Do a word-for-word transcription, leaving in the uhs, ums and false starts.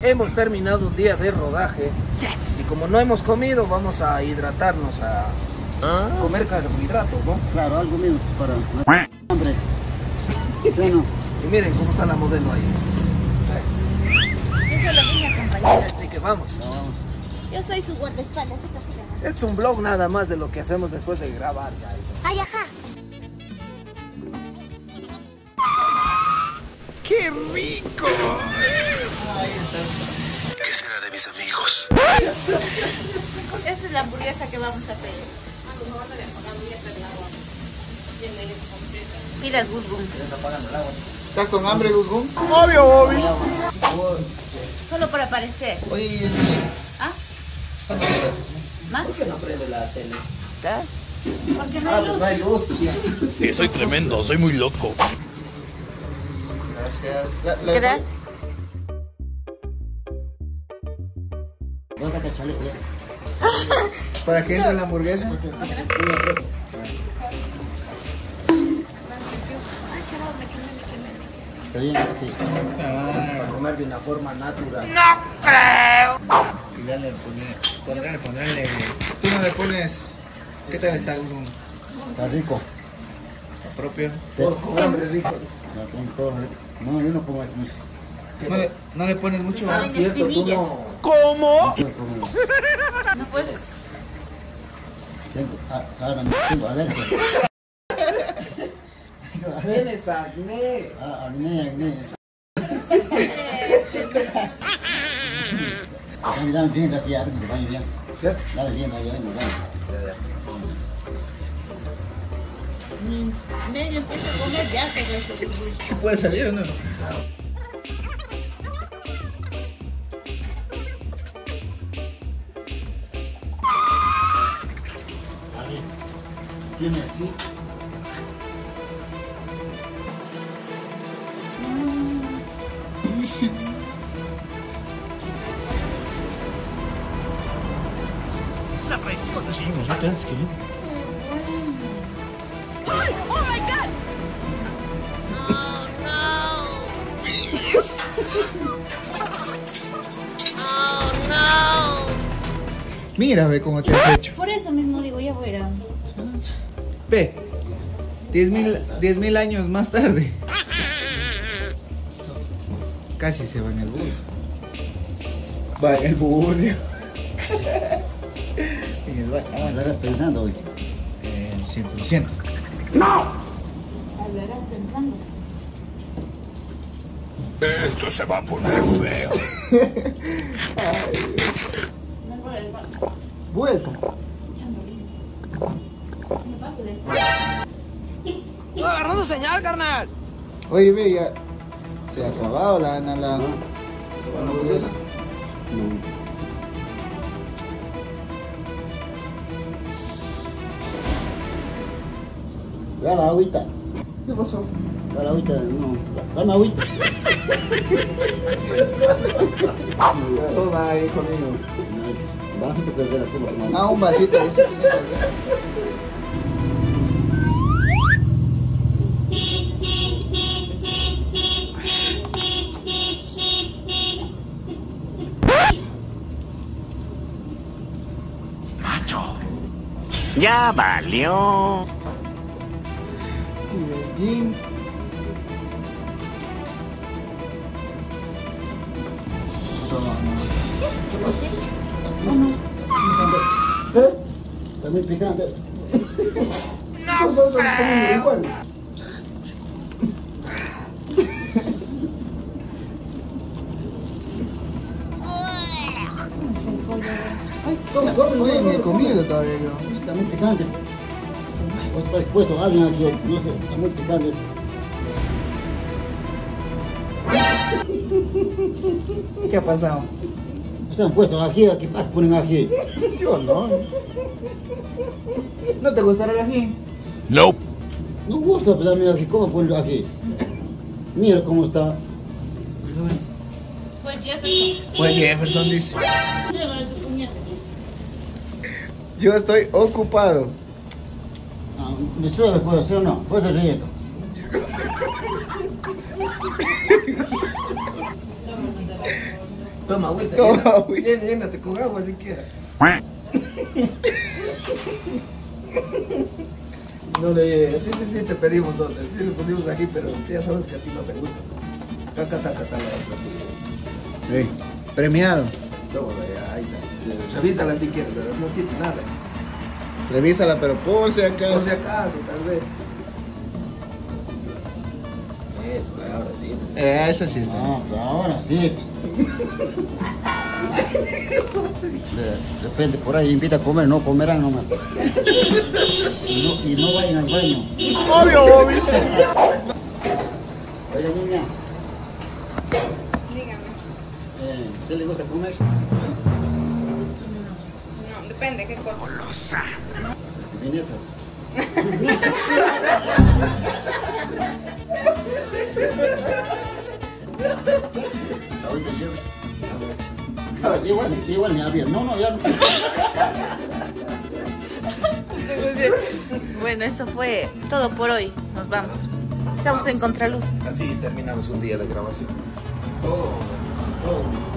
hemos terminado un día de rodaje. Yes. Y como no hemos comido, vamos a hidratarnos, a ¿Ah? comer carbohidratos, ¿no? Claro, algo mismo para hambre. Bueno. Y miren cómo está la modelo ahí. Yo soy la niña compañera. Así que vamos. Vamos. Yo soy su guardaespaldas. Es un vlog nada más de lo que hacemos después de grabar ya. ¡Ay, ajá! ¡Qué rico! Ahí está. ¿Qué será de mis amigos? Esta es la hamburguesa que vamos a pedir. Pilas, Guzgum. ¿Estás con hambre, Guzgum? Obvio, obvio. Solo para aparecer. Oye, ¿Ah? ¿Más? ¿por qué no prende la tele? Porque no Ah, hay pues luz. no hay luz. Sí, soy tremendo, soy muy loco. Gracias. La, la, Gracias. Vas a cacharle, ¿eh? ¿Para qué entra la hamburguesa? Está bien, sí. Para comer de una forma natural. Y ya le pone, pondrle, pondrle. Tú no le pones. ¿Qué tal está, Guzgum? Está rico. Está propio. Todo con hambre rico. No, yo no pongo eso mucho. No le, no le pones mucho. Salen Cierto, tú espinillas. no. ¿Cómo? No puedes. Tengo, ah, ahora me tengo adentro. Tienes acné. Ah, acné, acné. Dame, dame bien, dame bien, dame baño bien. Dame bien, dame bien, dame bien. Ni medio empieza a comer, ya se ve eso. ¿Puede salir o no? Tiene así. Sí. La presión. Mira, ve cómo te has hecho. Por eso mismo digo, ya voy a ir a... Ve, diez mil años más tarde. Casi se va en el bus. Va en el bus. En el baño. Ah, ¿la estás pensando hoy? Eh, cien por ciento. Hablarás pensando. Esto se va a poner feo. Me voy al baño. Vuelta. Estoy agarrando señal, carnal. Oye, ve, ya se ha acabado la la, la, la hamburguesa. Ya la agüita. ¿Qué pasó? Ya la agüita, no. Dame agüita. Toma, hijo mío. Vas a te perder la toma. Ah, un vasito. Ese sí me sirve. Ya valió. Gin. Está muy picante. No, no, igual. Oye, ni he comido todavía yo. Está muy picante. O está expuesto a alguien aquí, no sé, está muy picante. ¿Qué ha pasado? Están puestos ají, aquí ponen ají. Yo no. ¿No te gustará el ají? Nope. No gusta, pero mira aquí, ¿cómo ponen ají? Mira cómo está. Fue Jefferson. Pues Jefferson dice. Llévale a tu puñeta. Yo estoy ocupado. Ah, ¿me suele puede ser o no? Puede ser relleno. Toma agüita. Toma llena- agüita. llena- Llénate con agua siquiera. No le, sí, sí, sí, te pedimos otra. Sí, le pusimos aquí, pero ya sabes que a ti no te gusta. Acá está, acá está la otra. Ey, premiado. Toma, ya, ahí está. Revísala si quieres, pero no tiene nada. Revísala, pero por si acaso. Por si acaso, tal vez. Eso, ahora sí. Eh, eso sí está. No, pero ahora sí. De repente por ahí invita a comer, no comerán nomás. Y no, y no vayan al baño. Obvio, obvio. Oye, niña, Dígame. eh, ¿usted le gusta comer? No, depende qué cosa. Vienesa. Ahorita llevo. A ver, igual, igual me había. No, no, ya no. Bueno, eso fue todo por hoy. Nos vamos. Estamos en Contraluz. Así terminamos un día de grabación. Todo, todo.